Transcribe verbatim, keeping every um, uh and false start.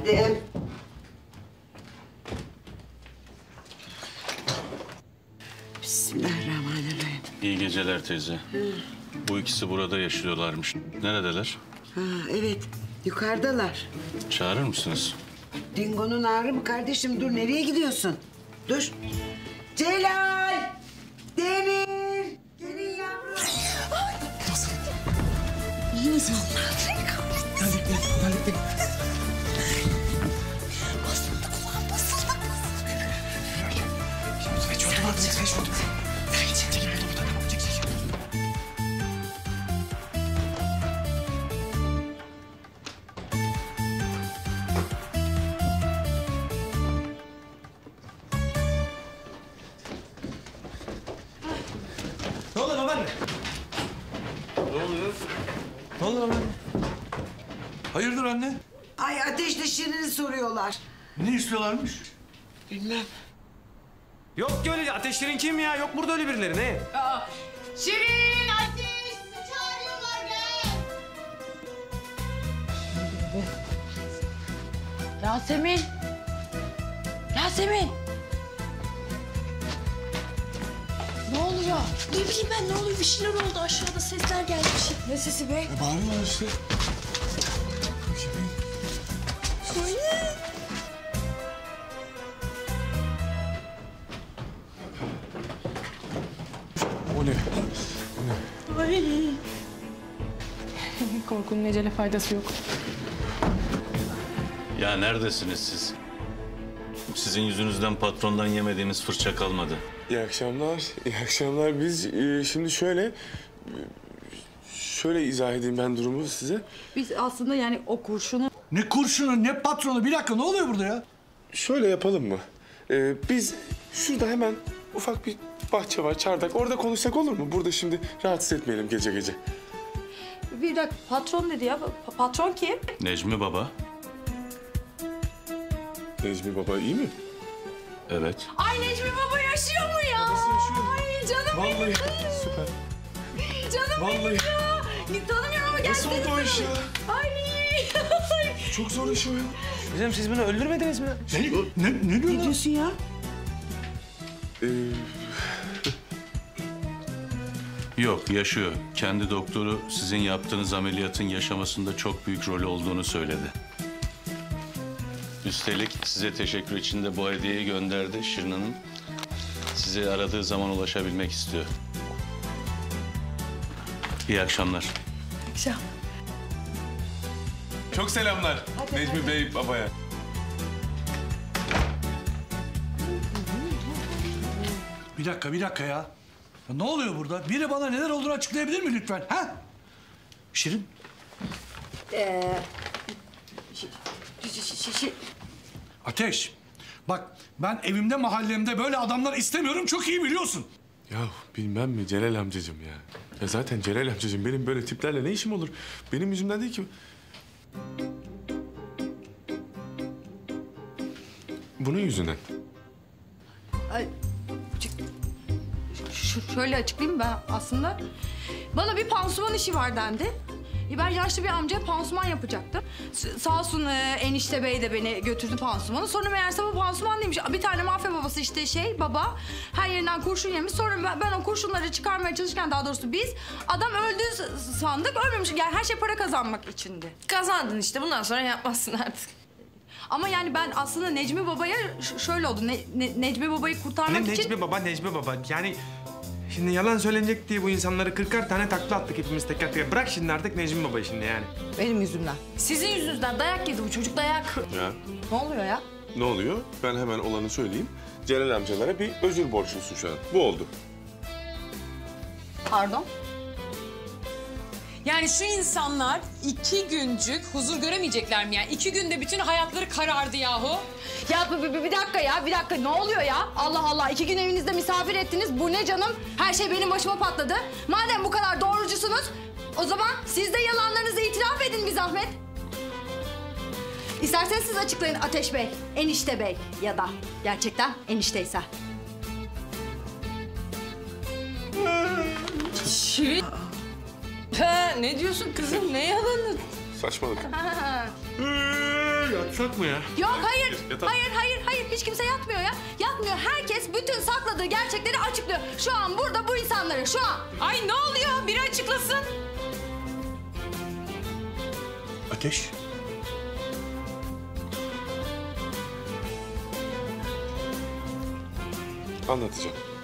Efendim? Bismillahirrahmanirrahim. İyi geceler teyze. Hı. Bu ikisi burada yaşıyorlarmış. Neredeler? Ha, evet, yukarıdalar. Çağırır mısınız? Dingo'nun ağrı mı kardeşim? Dur, nereye gidiyorsun? Dur. Celal! Demir! Gelin yavrum. Nasıl? İyi misin? Hallettim, hallettim. Basıldı kulağım, basıldı. Şimdi seç oldu var, seç oldu. Çekil, çekil buradan, tamam, çekil, çekil. Ne oluyor babaanne? Ne oluyor? Ne oluyor babaanne? Hayırdır anne? Ay, Ateş'le Şirin'i soruyorlar. Ne istiyorlarmış? Bilmem. Yok ki öyle. Ateşlerin kim ya? Yok burada öyle birileri. Ne? Aa, Şirin, Ateş, sizi çağırıyorlar, gel. Yasemin. Yasemin. Ne oluyor? Ne bileyim ben, ne oluyor? Bir şeyler oldu. Aşağıda sesler gelmiş. Ne sesi be? E, bağırıyorlar işte. O ne? O ne? Ay. Korkunun ecele faydası yok. Ya neredesiniz siz? Sizin yüzünüzden patrondan yemediğimiz fırça kalmadı. İyi akşamlar, iyi akşamlar. Biz e, şimdi şöyle... Şöyle izah edeyim ben durumu size. Biz aslında yani o kurşunu... Ne kurşunu, ne patronu? Bir dakika, ne oluyor burada ya? Şöyle yapalım mı? Ee, biz şurada hemen ufak bir bahçe var, çardak. Orada konuşsak olur mu? Burada şimdi rahatsız etmeyelim gece gece. Bir dakika, patron dedi ya. Pa- patron kim? Necmi Baba. Necmi Baba iyi mi? Evet. Ay, Necmi Baba yaşıyor mu ya? Babası yaşıyor. Ay canım Vallahi benim. süper. Canım Vallahi. benim ya. Tanımıyorum ama Nasıl gelsene. oldu o iş ya? Ay. Çok zor iş o ya. Bizim siz bunu öldürmediniz mi? Ne, ne, ne diyor Ne lan? diyorsun ya? Ee, Yok, yaşıyor. Kendi doktoru sizin yaptığınız ameliyatın yaşamasında çok büyük rolü olduğunu söyledi. Üstelik size teşekkür için de bu hediyeyi gönderdi Şirin Hanım. Sizi aradığı zaman ulaşabilmek istiyor. İyi akşamlar. Akşam. çok selamlar Necmi Bey babaya. Bir dakika, bir dakika ya. Ya ne oluyor burada? Biri bana neler olduğunu açıklayabilir mi lütfen? Ha? Şirin? Ateş. Bak, ben evimde, mahallemde böyle adamlar istemiyorum. Çok iyi biliyorsun. Ya bilmem mi Celal amcacığım ya. Ya zaten Celal amcacığım benim böyle tiplerle ne işim olur? Benim yüzümden değil ki. Bunun yüzünden. Ay, şu, şöyle açıklayayım ben aslında. Bana bir pansuman işi var dendi. E, Ben yaşlı bir amcaya pansuman yapacaktım. S- sağ olsun e, enişte bey de beni götürdü pansumana. Sonra meğerse bu pansuman değilmiş. Bir tane mafya babası işte şey baba her yerinden kurşun yemiş. Sonra ben, ben o kurşunları çıkarmaya çalışırken, daha doğrusu biz, adam öldü s- sandık, ölmemiş. Yani her şey para kazanmak içindi. Kazandın işte. Bundan sonra yapmazsın artık. Ama yani ben aslında Necmi Baba'ya ş- şöyle oldu. Ne, Ne- Necmi Baba'yı kurtarmak Ne için... Necmi Baba, Necmi Baba. Yani şimdi yalan söylenecek diye bu insanları kırkar tane takla attık hepimiz teker teker. Bırak şimdi artık Necmi Baba şimdi yani. Benim yüzümden. Sizin yüzünüzden dayak yedi bu çocuk, dayak. Ya Ne oluyor ya? ne oluyor? Ben hemen olanı söyleyeyim. Celal amcalara bir özür borçlusun şu an. Bu oldu. Pardon? Yani şu insanlar iki güncük huzur göremeyecekler mi yani? İki günde bütün hayatları karardı yahu. Ya bir, bir, bir dakika ya, bir dakika. Ne oluyor ya? Allah Allah, iki gün evinizde misafir ettiniz. Bu ne canım? Her şey benim başıma patladı. Madem bu kadar doğrucusunuz, o zaman siz de yalanlarınızı itiraf edin bir zahmet. İsterseniz siz açıklayın Ateş Bey, Enişte Bey ya da gerçekten enişteyse. Şirin. Ha, ne diyorsun kızım? Ne yalanı? Saçmalık. yatsak mı ya? Yok hayır. Yatalım. Hayır hayır hayır. Hiç kimse yatmıyor ya. Yatmıyor. Herkes bütün sakladığı gerçekleri açıklıyor. Şu an burada bu insanları şu an. Ay ne oluyor? Biri açıklasın. Ateş. Anlatacağım.